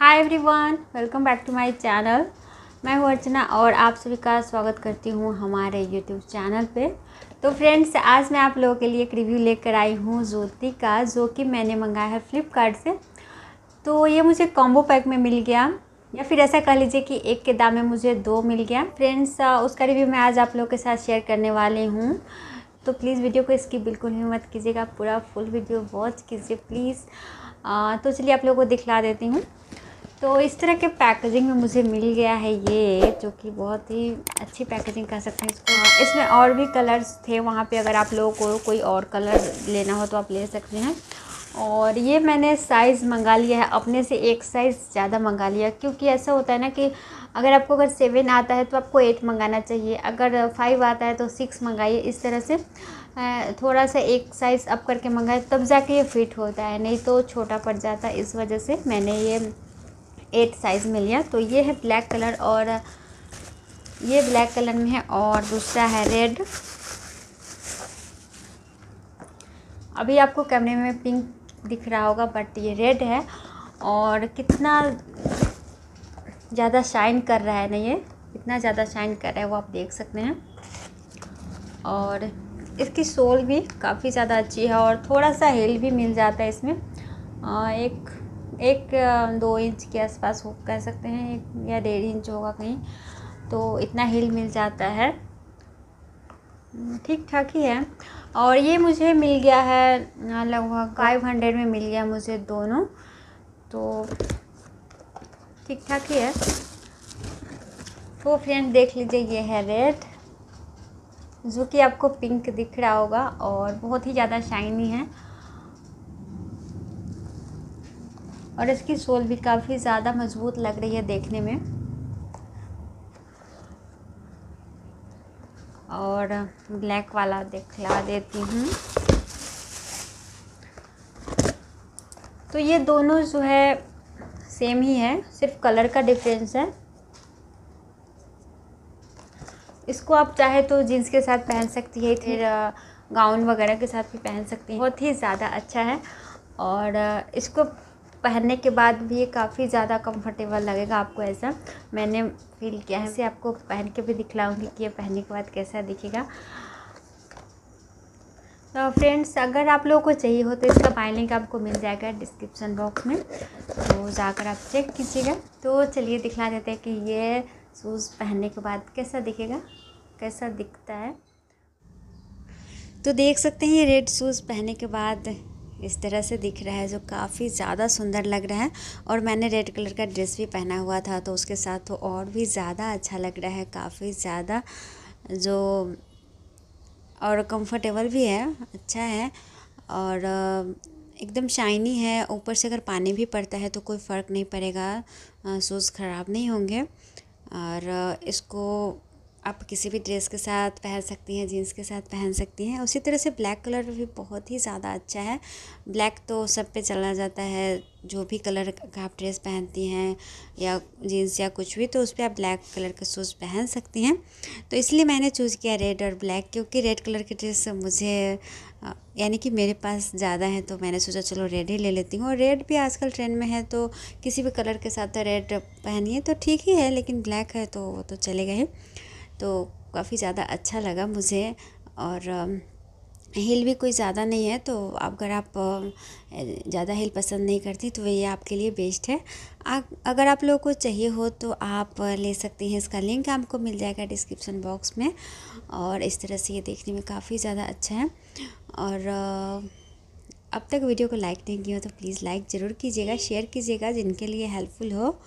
Hi everyone, welcome back to my channel. मैं हूँ अर्चना और आप सभी का स्वागत करती हूँ हमारे यूट्यूब चैनल पे। तो फ्रेंड्स, आज मैं आप लोगों के लिए एक रिव्यू लेकर आई हूँ ज्योति का, जो कि मैंने मंगाया है फ्लिपकार्ट से। तो ये मुझे कॉम्बो पैक में मिल गया, या फिर ऐसा कह लीजिए कि एक के दाम में मुझे दो मिल गया। फ्रेंड्स, उसका रिव्यू मैं आज आप लोगों के साथ शेयर करने वाली हूँ। तो प्लीज़ वीडियो को स्किप बिल्कुल भी मत कीजिएगा, पूरा फुल वीडियो वॉच कीजिए प्लीज़। तो चलिए आप लोगों को दिखला देती हूँ। तो इस तरह के पैकेजिंग में मुझे मिल गया है ये, जो कि बहुत ही अच्छी पैकेजिंग कह सकते हैं इसको। इसमें और भी कलर्स थे वहाँ पे, अगर आप लोगों को कोई और कलर लेना हो तो आप ले सकते हैं। और ये मैंने साइज़ मंगा लिया है, अपने से एक साइज़ ज़्यादा मंगा लिया, क्योंकि ऐसा होता है ना कि अगर 7 आता है तो आपको 8 मंगाना चाहिए, अगर 5 आता है तो 6 मंगाइए। इस तरह से थोड़ा सा एक साइज़ अप करके मंगाए तब जाके ये फिट होता है, नहीं तो छोटा पड़ जाता है। इस वजह से मैंने ये 8 साइज़ में लिया। तो ये है ब्लैक कलर, और ये ब्लैक कलर में है, और दूसरा है रेड। अभी आपको कैमरे में पिंक दिख रहा होगा, बट ये रेड है। और कितना ज़्यादा शाइन कर रहा है ना, ये कितना ज़्यादा शाइन कर रहा है वो आप देख सकते हैं। और इसकी सोल भी काफ़ी ज़्यादा अच्छी है, और थोड़ा सा हील भी मिल जाता है इसमें। एक 2 इंच के आसपास हो कह सकते हैं, 1 या 1.5 इंच होगा कहीं, तो इतना हील मिल जाता है, ठीक ठाक ही है। और ये मुझे मिल गया है लगभग 500 में मिल गया मुझे दोनों, तो ठीक ठाक ही है। तो फ्रेंड देख लीजिए, ये है रेड, जो कि आपको पिंक दिख रहा होगा, और बहुत ही ज़्यादा शाइनी है। और इसकी सोल भी काफ़ी ज़्यादा मजबूत लग रही है देखने में। और ब्लैक वाला दिखला देती हूँ। तो ये दोनों जो है सेम ही है, सिर्फ कलर का डिफरेंस है। इसको आप चाहे तो जीन्स के साथ पहन सकती है, फिर गाउन वगैरह के साथ भी पहन सकती हैं। बहुत ही ज़्यादा अच्छा है, और इसको पहनने के बाद भी ये काफ़ी ज़्यादा कंफर्टेबल लगेगा आपको, ऐसा मैंने फील किया है। इसे आपको पहन के भी दिखलाऊंगी कि ये पहनने के बाद कैसा दिखेगा। तो फ्रेंड्स, अगर आप लोगों को चाहिए हो तो इसका बाय लिंक आपको मिल जाएगा डिस्क्रिप्शन बॉक्स में, तो जाकर आप चेक कीजिएगा। तो चलिए दिखला देते हैं कि ये शूज़ पहनने के बाद कैसा दिखेगा, कैसा दिखता है। तो देख सकते हैं ये रेड शूज़ पहनने के बाद इस तरह से दिख रहा है, जो काफ़ी ज़्यादा सुंदर लग रहा है। और मैंने रेड कलर का ड्रेस भी पहना हुआ था, तो उसके साथ तो और भी ज़्यादा अच्छा लग रहा है, काफ़ी ज़्यादा जो, और कंफर्टेबल भी है, अच्छा है। और एकदम शाइनी है। ऊपर से अगर पानी भी पड़ता है तो कोई फ़र्क नहीं पड़ेगा, शूज़ ख़राब नहीं होंगे। और इसको आप किसी भी ड्रेस के साथ पहन सकती हैं, जीन्स के साथ पहन सकती हैं। उसी तरह से ब्लैक कलर भी बहुत ही ज़्यादा अच्छा है। ब्लैक तो सब पे चला जाता है, जो भी कलर का आप ड्रेस पहनती हैं या जीन्स या कुछ भी, तो उस पर आप ब्लैक कलर का शूज़ पहन सकती हैं। तो इसलिए मैंने चूज़ किया रेड और ब्लैक, क्योंकि रेड कलर के ड्रेस मुझे यानी कि मेरे पास ज़्यादा है, तो मैंने सोचा चलो रेड ही ले लेती हूँ। और रेड भी आजकल ट्रेंड में है, तो किसी भी कलर के साथ रेड पहनिए तो ठीक ही है, लेकिन ब्लैक है तो वो तो चलेगा ही। तो काफ़ी ज़्यादा अच्छा लगा मुझे। और हील भी कोई ज़्यादा नहीं है, तो अगर आप ज़्यादा हील पसंद नहीं करती तो ये आपके लिए बेस्ट है। अगर आप लोगों को चाहिए हो तो आप ले सकती हैं, इसका लिंक आपको मिल जाएगा डिस्क्रिप्शन बॉक्स में। और इस तरह से ये देखने में काफ़ी ज़्यादा अच्छा है। और अब तक वीडियो को लाइक नहीं किया हो तो प्लीज़ लाइक ज़रूर कीजिएगा, शेयर कीजिएगा जिनके लिए हेल्पफुल हो।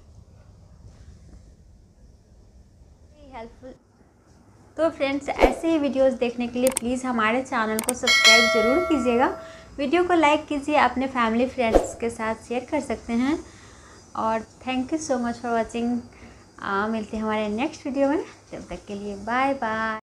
तो फ्रेंड्स, ऐसे ही वीडियोस देखने के लिए प्लीज़ हमारे चैनल को सब्सक्राइब ज़रूर कीजिएगा। वीडियो को लाइक कीजिए, अपने फैमिली फ्रेंड्स के साथ शेयर कर सकते हैं। और thank you so much for watching. मिलते हैं हमारे नेक्स्ट वीडियो में, तब तक के लिए बाय बाय।